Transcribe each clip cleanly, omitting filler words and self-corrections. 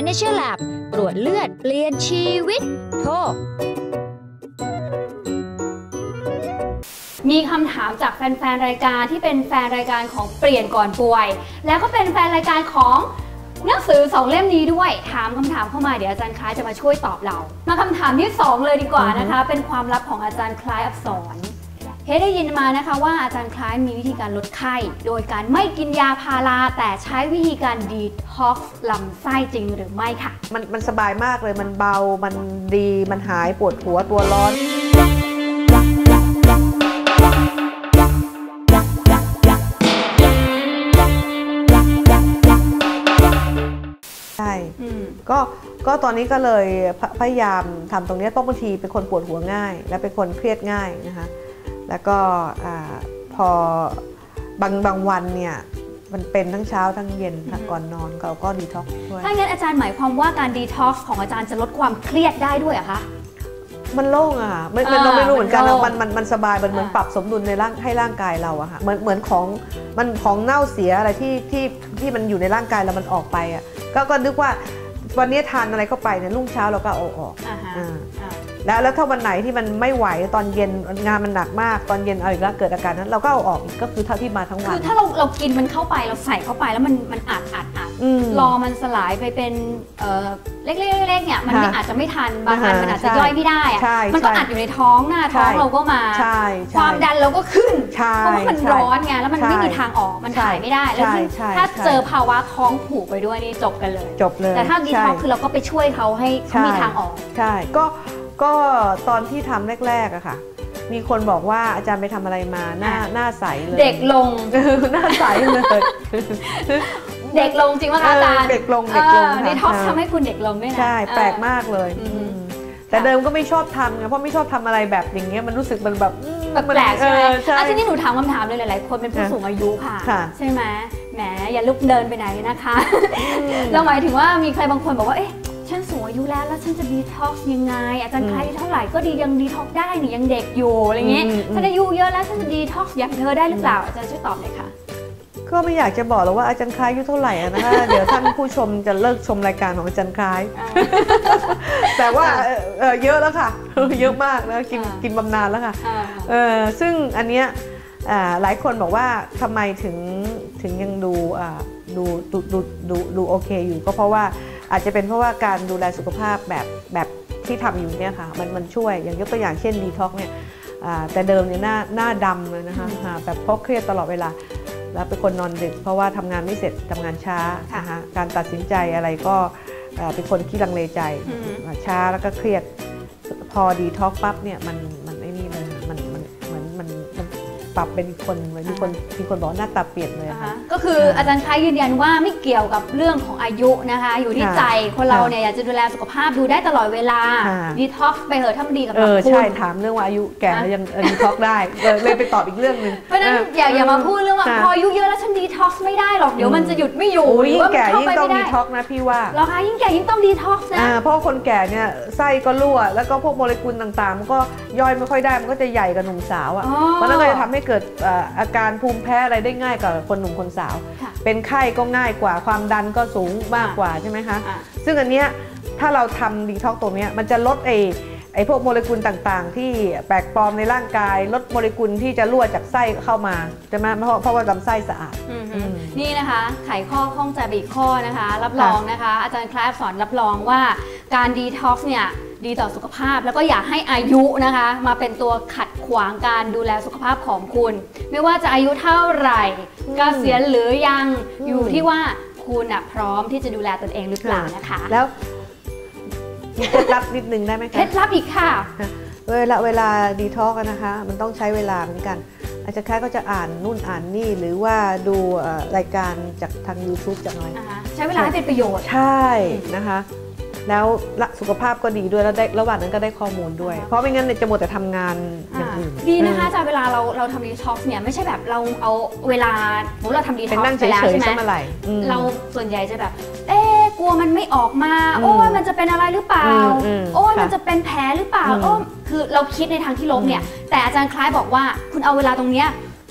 Nature Lab ตรวจเลือดเปลี่ยนชีวิตโทรมีคำถามจากแฟนๆรายการที่เป็นแฟนรายการของเปลี่ยนก่อนป่วยแล้วก็เป็นแฟนรายการของหนังสือ2เล่มนี้ด้วยถามคำถามเข้ามาเดี๋ยวอาจารย์คล้ายจะมาช่วยตอบเรามาคำถามที่2เลยดีกว่านะคะเป็นความลับของอาจารย์คล้ายอักษรได้ยินมานะคะว่าอาจารย์คล้ายมีวิธีการลดไข้โดยการไม่กินยาพาราแต่ใช้วิธีการดีท็อกซ์ลำไส้จริงหรือไม่ค่ะมันสบายมากเลยมันเบามันดีมันหายปวดหัวตัวร้อนใช่ก็ตอนนี้ก็เลยพยายามทำตรงนี้เพราะบางทีเป็นคนปวดหัวง่ายและเป็นคนเครียดง่ายนะคะแล้วก็พอบางวันเนี่ยมันเป็นทั้งเช้าทั้งเย็นก่อนนอนเราก็ดีท็อกซ์ด้วยถ้างั้นอาจารย์หมายความว่าการดีท็อกซ์ของอาจารย์จะลดความเครียดได้ด้วยเหรอคะมันโล่งอะค่ะเราไม่รู้เหมือนกันมันสบายมันเหมือนปรับสมดุลในร่างกายเราอะค่ะเหมือนของเน่าเสียอะไรที่มันอยู่ในร่างกายเรามันออกไปอะก็นึกว่าวันนี้ทานอะไรเข้าไปเนี่ยรุ่งเช้าเราก็เอาออกแล้วถ้าวันไหนที่มันไม่ไหวตอนเย็นงานมันหนักมากตอนเย็นเอาอีกแล้วเกิดอาการนั้นเราก็เอาออกก็คือเท่าที่มาทั้งวันคือถ้าเรากินมันเข้าไปเราใส่เข้าไปแล้วมันอัดรอมันสลายไปเป็นเล็กๆเนี่ยมันอาจจะไม่ทันบางอันมันอาจจะย่อยไม่ได้อะมันก็อัดอยู่ในท้องหน้าท้องเราก็มาความดันเราก็ขึ้นเพราะว่ามันร้อนไงแล้วมันไม่มีทางออกมันถ่ายไม่ได้แล้วถ้าเจอภาวะท้องผูกไปด้วยนี่จบกันเลยแต่ถ้าดีท็อกซ์คือเราก็ไปช่วยเขาให้มีทางออกใช่ก็ตอนที่ทำแรกๆอะค่ะมีคนบอกว่าอาจารย์ไปทำอะไรมาหน้าใสเลยเด็กลงหน้าใสเลยเด็กลงจริงว่าอาจารย์เด็กลงดีท็อกซ์ทำให้คุณเด็กลงด้วยนะใช่แปลกมากเลยแต่เดิมก็ไม่ชอบทำไงเพราะไม่ชอบทำอะไรแบบอย่างเงี้ยมันรู้สึกมันแบบแปลกใช่ไหมทีนี้หนูถามคำถามเลยหลายๆคนเป็นผู้สูงอายุค่ะใช่ไหมแหมอย่าลุกเดินไปไหนนะคะเราหมายถึงว่ามีใครบางคนบอกว่าเอ๊ะฉันสูงอายุแล้วฉันจะดีท็อกซ์ยังไงอาจารย์คล้ายเท่าไหร่ก็ดียังดีท็อกซ์ได้นี่ยังเด็กอยู่อะไรเงี้ยฉันอายุเยอะแล้วฉันจะดีท็อกซ์อย่างเธอได้หรือเปล่าอาจารย์ช่วยตอบหน่อยค่ะก็ไม่อยากจะบอกหรอกว่าอาจารย์คล้ายอายุเท่าไหร่นะคะเดี๋ยวท่านผู้ชมจะเลิกชมรายการของอาจารย์คล้ายแต่ว่าเยอะแล้วค่ะเยอะมากนะกินบำนาญแล้วค่ะซึ่งอันเนี้ยหลายคนบอกว่าทำไมถึงยังดูโอเคอยู่ก็เพราะว่าอาจจะเป็นเพราะว่าการดูแลสุขภาพแบบที่ทำอยู่เนี่ยค่ะมันช่วยอย่างยกตัวอย่างเช่นดีท็อกซ์เนี่ยแต่เดิมเนี่ยหน้าดำเลยนะคะแบบเพราะเครียดตลอดเวลาแล้วเป็นคนนอนดึกเพราะว่าทำงานไม่เสร็จทำงานช้านะคะการตัดสินใจอะไรก็เป็นคนขี้ลังเลใจช้าแล้วก็เครียดพอดีท็อกซ์ปั๊บเนี่ยมันไม่นี่เลยมันปรับเป็นอีกคนเลยมีคนบอกหน้าตาเปลี่ยนเลยค่ะก็คืออาจารย์คล้ายยืนยันว่าไม่เกี่ยวกับเรื่องของอายุนะคะอยู่ที่ใจคนเราเนี่ยอยากจะดูแลสุขภาพดูได้ตลอดเวลาดีท็อกซ์ไปเถอะถ้ามันดีกับคุณใช่ถามเรื่องว่าอายุแก่ยังดีท็อกซ์ได้เลยไปตอบอีกเรื่องนึงเพราะฉะนั้นอย่ามาพูดเรื่องว่าพออายุเยอะแล้วฉันดีท็อกซ์ไม่ได้หรอกเดี๋ยวมันจะหยุดไม่อยู่ยิ่งแก่ยิ่งต้องดีท็อกซ์นะพี่ว่าเหรอคะยิ่งแก่ยิ่งต้องดีท็อกซ์นะเพราะคนแก่เนี่ยไส้ก็รั่วแล้วก็พวกโมเลกุลต่างๆมันก็ย่อยไม่ค่อยได้มันก็จะใหญ่กับหนุ่มสาวอ่ะเพราะนั่นก็จะทำให้เกิดอาการภูมิแพ้อะไรได้ง่ายกว่าคนหนุ่มคนสาวเป็นไข้ก็ง่ายกว่าความดันก็สูงมากกว่าใช่ไหมคะซึ่งอันเนี้ยถ้าเราทำดีท็อกซ์ตรงนี้มันจะลดไอ้พวกโมเลกุลต่างๆที่แปลกปลอมในร่างกายลดโมเลกุลที่จะรั่วจากไส้เข้ามาใช่ไหมเพราะว่าลำไส้สะอาดนี่นะคะไขข้อข้องใจอีกข้อนะคะรับรองนะคะอาจารย์คล้ายสอนรับรองว่าการดีท็อกซ์เนี่ยดีต่อสุขภาพแล้วก็อย่าให้อายุนะคะมาเป็นตัวขัดขวางการดูแลสุขภาพของคุณไม่ว่าจะอายุเท่าไหร่เกษียณหรือยังอยู่ที่ว่าคุณพร้อมที่จะดูแลตนเองหรือเปล่านะคะแล้วมีเคล็ดลับนิดนึงได้ไหมคะเคล็ดลับอีกค่ะเวลาดีท็อกซ์นะคะมันต้องใช้เวลาเหมือนกันอาจจะแค่ก็จะอ่านนู่นอ่านนี่หรือว่าดูรายการจากทาง YouTube จากอะไรใช้เวลาให้เป็นประโยชน์ใช่นะคะแล้วสุขภาพก็ดีด้วยแล้วได้ระหว่างนั้นก็ได้ข้อมูลด้วยเพราะไม่งั้นจะหมดแต่ทำงานอย่างอื่นดีนะคะจากเวลาเราทำดีท็อกซ์เนี่ยไม่ใช่แบบเราเอาเวลาเราทำดีท็อกซ์ไปแล้วใช่ไหมเราส่วนใหญ่จะแบบกลัวมันไม่ออกมาโอ้ยมันจะเป็นอะไรหรือเปล่าโอ้ยมันจะเป็นแผลหรือเปล่าคือเราคิดในทางที่ลบเนี่ยแต่อาจารย์คล้ายบอกว่าคุณเอาเวลาตรงเนี้ย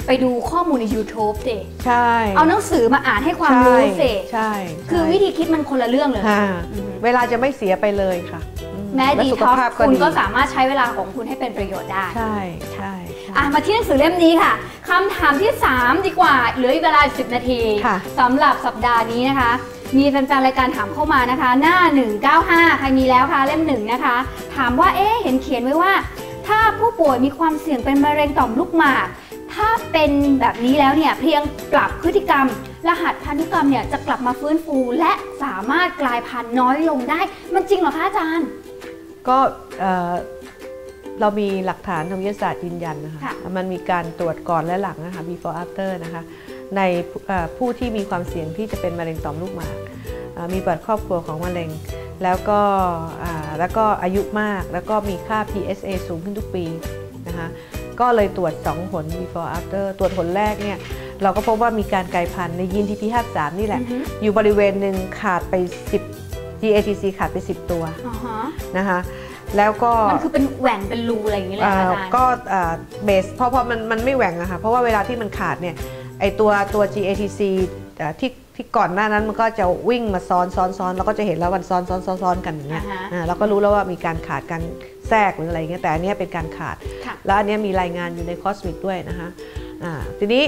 ไปดูข้อมูลใน YouTube สิใช่เอาหนังสือมาอ่านให้ความรู้สิใช่คือวิธีคิดมันคนละเรื่องเลยเวลาจะไม่เสียไปเลยค่ะแม้ดีท็อกซ์คุณก็สามารถใช้เวลาของคุณให้เป็นประโยชน์ได้ใช่ใช่มาที่หนังสือเล่มนี้ค่ะคำถามที่3ดีกว่าเหลือเวลา10 นาทีสำหรับสัปดาห์นี้นะคะมีแฟนๆรายการถามเข้ามานะคะหน้า195ใครมีแล้วคะเล่ม1นะคะถามว่าเห็นเขียนไว้ว่าถ้าผู้ป่วยมีความเสี่ยงเป็นมะเร็งต่อมลูกหมากถ้าเป็นแบบนี้แล้วเนี่ยเพียงปรับพฤติกรรมรหัสพันธุกรรมเนี่ยจะกลับมาฟื้นฟูและสามารถกลายพันธุ์น้อยลงได้มันจริงเหรอคะอาจารย์ก็เรามีหลักฐานทางวิทยาศาสตร์ยืนยันนะคะมันมีการตรวจก่อนและหลังนะคะ before after นะคะในผู้ที่มีความเสี่ยงที่จะเป็นมะเร็งต่อมลูกหมากมีประวัติครอบครัวของมะเร็งแล้วก็อายุมากแล้วก็มีค่า PSA สูงขึ้นทุกปีนะคะก็เลยตรวจ2 ผล before after ตรวจผลแรกเนี่ยเราก็พบว่ามีการกลายพันธุ์ในยีน TP53 นี่แหละอยู่บริเวณหนึ่งขาดไป10 GATC ขาดไป10 ตัวนะคะแล้วก็มันคือเป็นแหว่งเป็นรูอะไรอย่างนี้เลยอาจารย์ก็เบสเพราะมันไม่แหว่งอะค่ะเพราะว่าเวลาที่มันขาดเนี่ยไอตัว GATC ที่ก่อนหน้านั้นมันก็จะวิ่งมาซ้อนแล้วก็จะเห็นแล้วมันซ้อนกันอย่างเงี้ยเราก็รู้แล้วว่ามีการขาดการแทรกหรืออะไรเงี้ยแต่อันนี้เป็นการขาดแล้วอันนี้มีรายงานอยู่ในคอสมิกด้วยนะคะทีนี้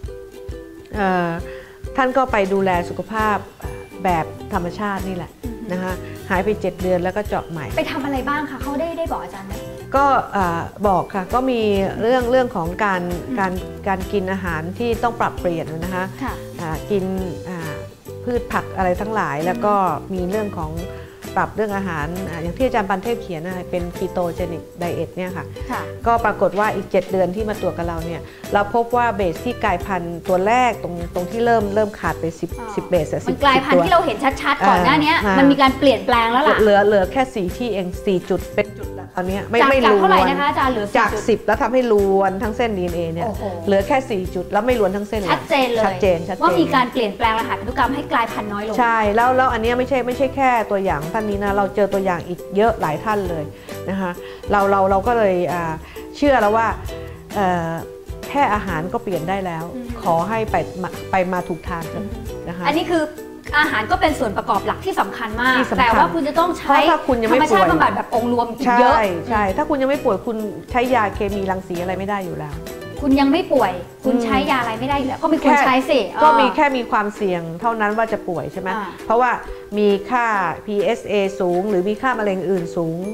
ท่านก็ไปดูแลสุขภาพแบบธรรมชาตินี่แหละนะคะหายไป7 เดือนแล้วก็เจาะใหม่ไปทำอะไรบ้างคะเขาได้บอกอาจารย์ไหมก็บอกค่ะก็มีเรื่องของการกินอาหารที่ต้องปรับเปลี่ยนนะคะกินพืชผักอะไรทั้งหลายแล้วก็มีเรื่องของปรับเรื่องอาหารอย่างที่อาจารย์ปันเทพเขียนเป็นคีโตเจนิกไดเอทเนี่ยค่ะก็ปรากฏว่าอีก7 เดือนที่มาตรวจกับเราเนี่ยเราพบว่าเบสที่กลายพันธุ์ตัวแรกตรงที่เริ่มขาดไป10 เบสมันกลายพันธุ์ที่เราเห็นชัดๆก่อนหน้านี้มันมีการเปลี่ยนแปลงแล้วล่ะเหลือแค่4 ที่เอง4 จุดเป็นจุดตอนนี้ไม่ล้วนเท่าไหร่นะคะอาจารย์เหลือจาก10แล้วทำให้ล้วนทั้งเส้น DNA เนี่ยเหลือแค่4 จุดแล้วไม่ล้วนทั้งเส้นชัดเจนเลยว่ามีการเปลี่ยนแปลงรหัสพันธุกรรมให้กลายพันธุ์น้อยลงใช่แล้วอันนี้ไม่ใช่แค่ตัวอย่างท่านนี้นะเราเจอตัวอย่างอีกเยอะหลายท่านเลยนะคะเราก็เลยเชื่อแล้วว่าแค่อาหารก็เปลี่ยนได้แล้วขอให้ไปมาถูกทางนะคะอันนี้คืออาหารก็เป็นส่วนประกอบหลักที่สำคัญมากแต่ว่าคุณจะต้องใช้ธรรมชาติบำบัดแบบองค์รวมเยอะใช่ถ้าคุณยังไม่ป่วยคุณใช้ยาเคมีรังสีอะไรไม่ได้อยู่แล้วคุณยังไม่ป่วยคุณใช้ยาอะไรไม่ได้อยู่แล้วก็มีคนใช้สิก็มีแค่มีความเสี่ยงเท่านั้นว่าจะป่วยใช่ไหมเพราะว่ามีค่า PSA สูงหรือมีค่ามะเร็งอื่นสูง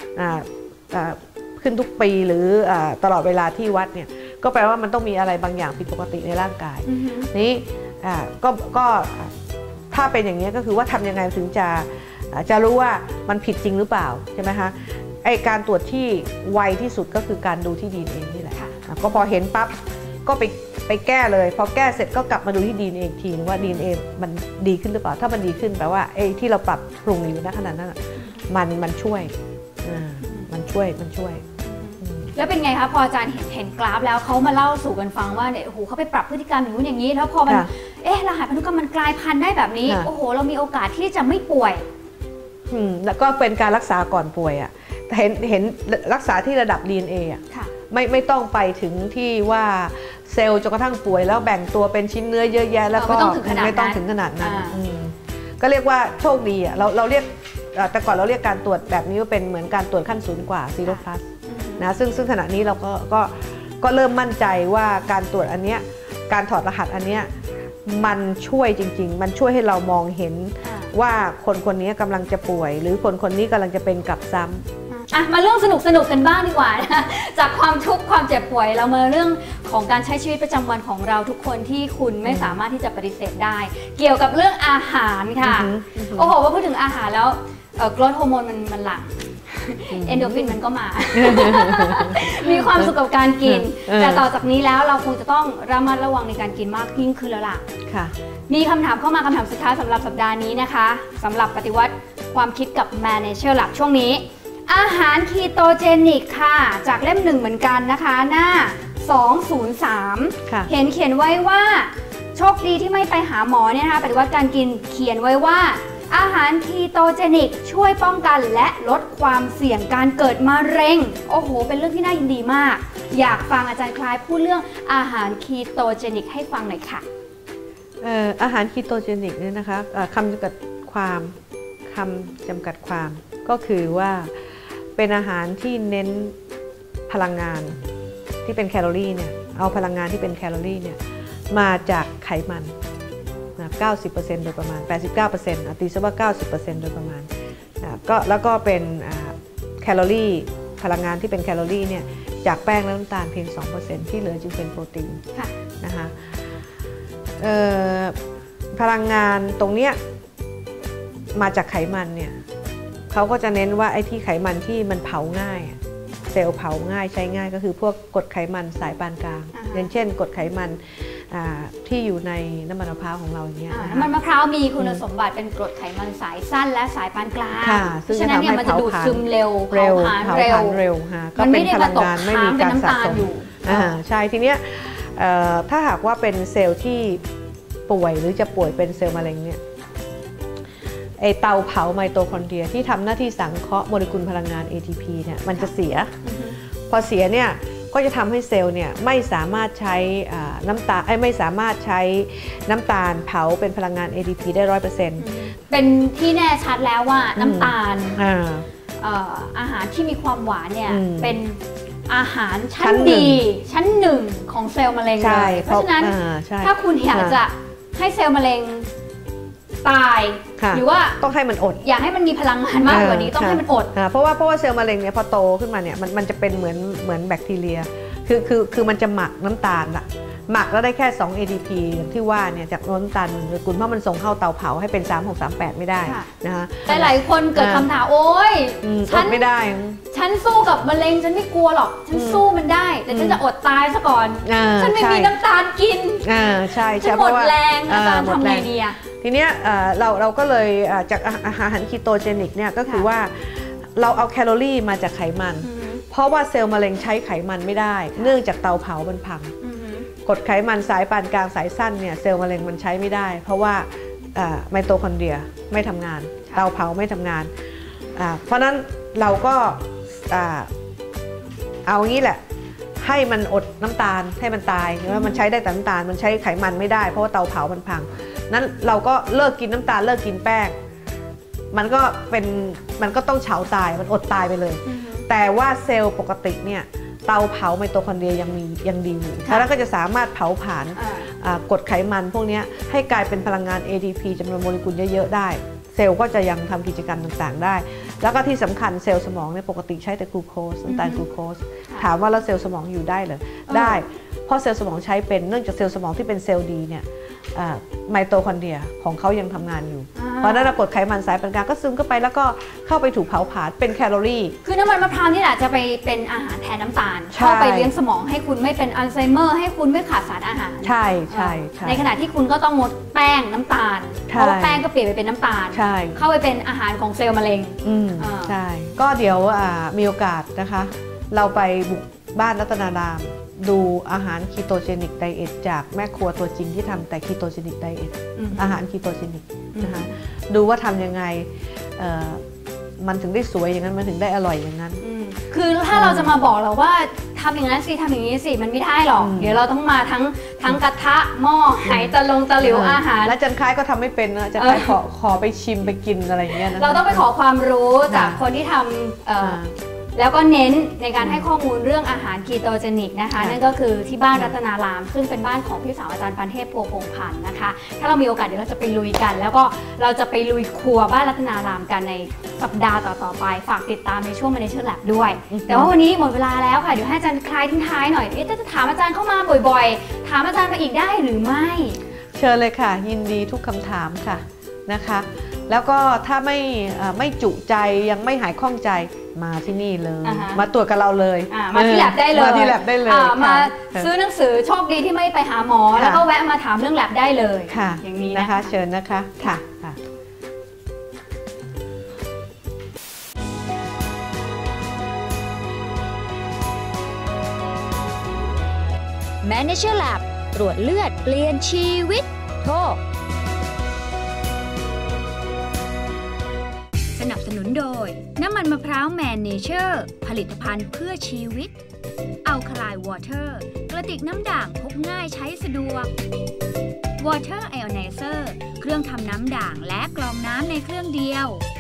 ขึ้นทุกปีหรือตลอดเวลาที่วัดเนี่ยก็แปลว่ามันต้องมีอะไรบางอย่างผิดปกติในร่างกายนี้ก็ถ้าเป็นอย่างนี้ก็คือว่าทำยังไงถึงจะรู้ว่ามันผิดจริงหรือเปล่าใช่ไหมคะไอการตรวจที่ไวที่สุดก็คือการดูที่ DNA นี่แหละก็พอเห็นปั๊บก็ไปแก้เลยพอแก้เสร็จก็กลับมาดูที่ DNA อีกทีว่า DNA มันดีขึ้นหรือเปล่าถ้ามันดีขึ้นแปลว่าไอ้ที่เราปรับปรุงอยู่ณขณะนั้นมันช่วยมันช่วยแล้วเป็นไงคะพออาจารย์เห็นกราฟแล้วเขามาเล่าสู่กันฟังว่าเนี่ยโอ้โหเขาไปปรับพฤติกรรมอย่างนี้แล้วพอมันรหัสพันธุกรรมมันกลายพันธุ์ได้แบบนี้โอ้โหเรามีโอกาสที่จะไม่ป่วยแล้วก็เป็นการรักษาก่อนป่วยอ่ะเห็นรักษาที่ระดับ DNA อ่ะไม่ต้องไปถึงที่ว่าเซลล์จนกระทั่งป่วยแล้วแบ่งตัวเป็นชิ้นเนื้อเยอะแยะแล้วก็ไม่ต้องถึงขนาดนั้นก็เรียกว่าโชคดีอ่ะเราเรียกแต่ก่อนเราเรียกการตรวจแบบนี้ว่าเป็นเหมือนการตรวจขั้นสูงกว่า Zero Plus นะซึ่งขณะนี้เราก็เริ่มมั่นใจว่าการตรวจอันเนี้ยการถอดรหัสอันเนี้ยมันช่วยจริงๆมันช่วยให้เรามองเห็นว่าคนนี้กำลังจะป่วยหรือคนนี้กำลังจะเป็นกลับซ้ำมาเรื่องสนุกกันบ้างดีกว่านะจากความทุกข์ความเจ็บป่วยเรามาเรื่องของการใช้ชีวิตประจำวันของเราทุกคนที่คุณไม่สามารถที่จะปฏิเสธได้เกี่ยวกับเรื่องอาหารค่ะโอ้โหว่าพูดถึงอาหารแล้วโกรทฮอร์โมนมันหลั่งเอนโดฟินมันก็มา มีความสุขกับการกินแต่ต่อจากนี้แล้วเราคงจะต้องระมัดระวังในการกินมากยิ่งขึ้นแล้วล่ะมีคำถามเข้ามาคำถามสุดท้ายสำหรับสัปดาห์นี้นะคะสำหรับปฏิวัติความคิดกับ Manager หลักช่วงนี้อาหารคีโตเจนิกค่ะจากเล่ม1เหมือนกันนะคะหน้า203เขียนไว้ว่าโชคดีที่ไม่ไปหาหมอเนี่ยนะคะปฏิวัติการกินเขียนไว้ว่าอาหารคีโตเจนิกช่วยป้องกันและลดความเสี่ยงการเกิดมะเร็งโอ้โหเป็นเรื่องที่น่ายินดีมากอยากฟังอาจารย์คล้ายพูดเรื่องอาหารคีโตเจนิกให้ฟังหน่อยค่ะอาหารคีโตเจนิกเนี่ยนะคะคำจำกัดความก็คือว่าเป็นอาหารที่เน้นพลังงานที่เป็นแคลอรี่เนี่ยเอาพลังงานที่เป็นแคลอรี่เนี่ยมาจากไขมัน90% โดยประมาณ 89% ตีซะว่า 90% โดยประมาณแล้วก็เป็นแคลอรี่พลังงานที่เป็นแคลอรี่เนี่ยจากแป้งและน้ำตาลเพียง 2% ที่เหลือจึงเป็นโปรตีนนะคะพลังงานตรงเนี้ยมาจากไขมันเนี่ยเขาก็จะเน้นว่าไอ้ที่ไขมันที่มันเผาง่ายเซลล์เผาง่ายใช้ง่ายก็คือพวกกรดไขมันสายปานกลางอย่างเช่นกรดไขมันที่อยู่ในน้ำมันมะพร้าวของเราอย่างเงี้ยน้ำมันมะพร้าวมีคุณสมบัติเป็นกรดไขมันสายสั้นและสายปานกลางเพราะฉะนั้นเนี่ยมันจะดูดซึมเร็วเผาผลาญเร็วก็เป็นพลังงานไม่มีการสะสมใช่ทีเนี้ยถ้าหากว่าเป็นเซลล์ที่ป่วยหรือจะป่วยเป็นเซลล์มะเร็งเนี่ยไอเตาเผาไมโตคอนเดรียที่ทำหน้าที่สังเคราะห์โมเลกุลพลังงาน ATP เนี่ยมันจะเสียพอเสียเนี่ยก็จะทำให้เซลล์เนี่ยไม่สามารถใช้น้ำตาลไม่สามารถใช้น้ำตาลเผาเป็นพลังงาน ATP ได้ 100% เป็นที่แน่ชัดแล้วว่าน้ำตาลอาหารที่มีความหวานเนี่ยเป็นอาหารชั้นดีชั้นหนึ่งของเซลล์มะเร็งเลยเพราะฉะนั้นถ้าคุณอยากจะให้เซลล์มะเร็งตายหรือว่าต้องให้มันอดอยากให้มันมีพลังงานมากกว่านี้ต้องให้มันอดเพราะว่าเซลล์มะเร็งเนี่ยพอโตขึ้นมาเนี่ยมันจะเป็นเหมือนแบคทีเรียคือมันจะหมักน้ำตาลอะหมักแล้วได้แค่2 ATP อย่างที่ว่าเนี่ยจากน้ำตาลโมเลกุลเพราะมันส่งเข้าเตาเผาให้เป็น3638ไม่ได้นะคะหลายคนเกิดคำถามโอ๊ยฉันไม่ได้ฉันสู้กับมะเร็งฉันไม่กลัวหรอกฉันสู้มันได้แต่ฉันจะอดตายซะก่อนฉันไม่มีน้ำตาลกินใช่ฉันหมดแรงอาจารย์ทำไงดีทีเนี้ยเราก็เลยจากอาหารคีโตเจนิกเนี่ยก็คือว่าเราเอาแคลอรี่มาจากไขมันเพราะว่าเซลล์มะเร็งใช้ไขมันไม่ได้เนื่องจากเตาเผามันพังกรดไขมันสายปานกลางสายสั้นเนี่ยเซลล์มะเร็งมันใช้ไม่ได้เพราะว่าไมโตคอนเดรียไม่ทำงานเตาเผาไม่ทำงานเพราะนั้นเราก็เอางี้แหละให้มันอดน้ำตาลให้มันตายเพราะว่ามันใช้ได้แต่น้ำตาลมันใช้ไขมันไม่ได้เพราะว่าเตาเผามันพังนั้นเราก็เลิกกินน้ำตาลเลิกกินแป้งมันก็ต้องเฉาตายมันอดตายไปเลยแต่ว่าเซลล์ปกติเนี่ยเตาเผาไมโตคอนเดรียยังดีอยู่แล้วก็จะสามารถเผาผลาญกรดไขมันพวกนี้ให้กลายเป็นพลังงาน ATP จำนวนโมเลกุลเยอะๆได้เซลล์ก็จะยังทำกิจกรรมต่างๆได้แล้วก็ที่สำคัญเซลล์สมองเนี่ยปกติใช้แต่กลูโคสน้ำตาลกลูโคสถามว่าแล้วเซลล์สมองอยู่ได้เหรอได้เพราะเซลล์สมองใช้เป็นเนื่องจากเซลล์สมองที่เป็นเซลล์ดีเนี่ยไมโตคอนเดรียของเขายังทำงานอยู่เพราะนั้นกรดไขมันสายปานกลางก็ซึมเข้าไปแล้วก็เข้าไปถูกเผาผลาญเป็นแคลอรี่คือน้ำมันมะพร้าวนี่แหละจะไปเป็นอาหารแทนน้ำตาลเข้าไปเลี้ยงสมองให้คุณไม่เป็นอัลไซเมอร์ให้คุณไม่ขาดสารอาหารใช่ในขณะที่คุณก็ต้องงดแป้งน้ำตาลเพราะว่าแป้งก็เปลี่ยนไปเป็นน้ำตาลเข้าไปเป็นอาหารของเซลล์มะเร็งใช่ก็เดี๋ยวมีโอกาสนะคะเราไปบุกบ้านรัตนารามดูอาหารคีโตเจนิกไดเอทจากแม่ครัวตัวจริงที่ทำแต่คีโตเจนิกไดเอทอาหารคีโตเจนิกนะคะดูว่าทำยังไงมันถึงได้สวยอย่างนั้นมันถึงได้อร่อยอย่างนั้นคือถ้าเราจะมาบอกเราว่าทำอย่างนั้นสิทำอย่างนี้สิมันไม่ได้หรอกเดี๋ยวเราต้องมาทั้งกระทะหม้อไหตะหลิวอาหารและจันคล้ายก็ทำไม่เป็นนะจันคล้ายขอไปชิมไปกินอะไรอย่างเงี้ยนะเราต้องไปขอความรู้จากคนที่ทำแล้วก็เน้นในการให้ข้อมูลเรื่องอาหารคีโตเจนิกนะคะนั่นก็คือที่บ้านรัตนารามซึ่งเป็นบ้านของพี่สาวอาจารย์ปานเทพ พัวพงษ์พันธ์นะคะถ้าเรามีโอกาสเดี๋ยวเราจะไปลุยกันแล้วก็เราจะไปลุยครัวบ้านรัตนารามกันในสัปดาห์ต่อๆไปฝากติดตามในช่วง Manager Lab ด้วยแต่ว่าวันนี้หมดเวลาแล้วค่ะเดี๋ยวให้อาจารย์คลายทิ้งท้ายหน่อยจะถามอาจารย์เข้ามาบ่อยๆถามอาจารย์มาอีกได้หรือไม่เชิญเลยค่ะยินดีทุกคำถามค่ะนะคะแล้วก็ถ้าไม่จุใจยังไม่หายข้องใจมาที่นี่เลยมาตรวจกับเราเลยมาที่แลบได้เลยมาที่แลบได้เลยมาซื้อหนังสือโชคดีที่ไม่ไปหาหมอแล้วก็แวะมาถามเรื่องแลบได้เลยค่ะอย่างนี้นะคะเชิญนะคะค่ะ Manager Lab ตรวจเลือดเปลี่ยนชีวิตโทรโดยน้ำมันมะพร้าวแมนเนเจอร์ผลิตภัณฑ์เพื่อชีวิตอัลคาไลน์วอเตอร์กระติกน้ำด่างพกง่ายใช้สะดวก Water Ionizer เครื่องทำน้ำด่างและกรองน้ำในเครื่องเดียว